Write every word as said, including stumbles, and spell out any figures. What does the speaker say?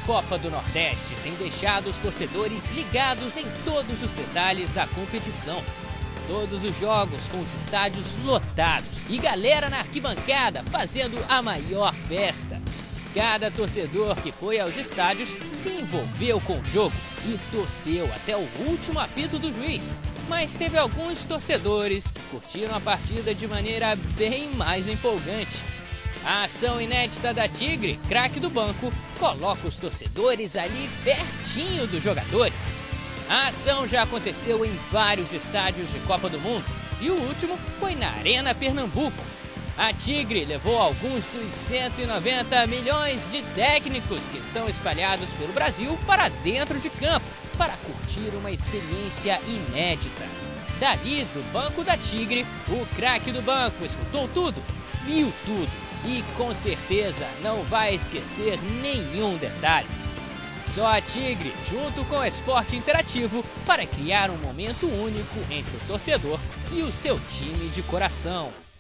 Copa do Nordeste tem deixado os torcedores ligados em todos os detalhes da competição. Todos os jogos com os estádios lotados e galera na arquibancada fazendo a maior festa. Cada torcedor que foi aos estádios se envolveu com o jogo e torceu até o último apito do juiz. Mas teve alguns torcedores que curtiram a partida de maneira bem mais empolgante. A ação inédita da Tigre, craque do banco, coloca os torcedores ali pertinho dos jogadores. A ação já aconteceu em vários estádios de Copa do Mundo e o último foi na Arena Pernambuco. A Tigre levou alguns dos cento e noventa milhões de técnicos que estão espalhados pelo Brasil para dentro de campo, para curtir uma experiência inédita. Dali, do banco da Tigre, o craque do banco escutou tudo, viu tudo e com certeza não vai esquecer nenhum detalhe. Só a Tigre, junto com o Esporte Interativo, para criar um momento único entre o torcedor e o seu time de coração.